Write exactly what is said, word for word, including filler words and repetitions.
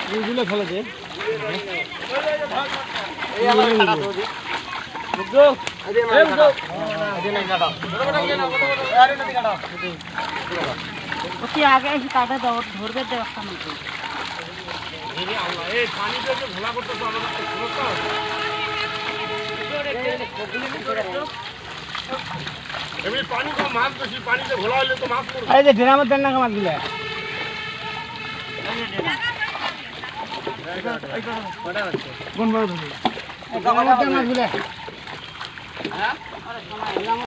এইগুলো ফেলে দে এই আমার কাটা দো দি বুঝছো আরে না কাটা আরে না কাটা আরে না কাটা ওকে আগে এসে কাটা দাও ধরবে দে একটা মতো এই আল্লাহ এই পানি দিয়ে ভোলা করতে তো আমাদের সমস্যা এমনি পানি তো মাছ বেশি পানিতে ভোলা হলে তো মাছ পড়বে এই যে ড্রামের দেন না মাছ দিলে কোন বড় ধরে এই মাছ দিলে হ্যাঁ